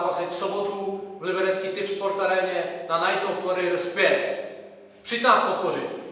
zápasit v sobotu v liberecký Tip Sport aréně na Night of Warriors 5. Přijď nás podpořit.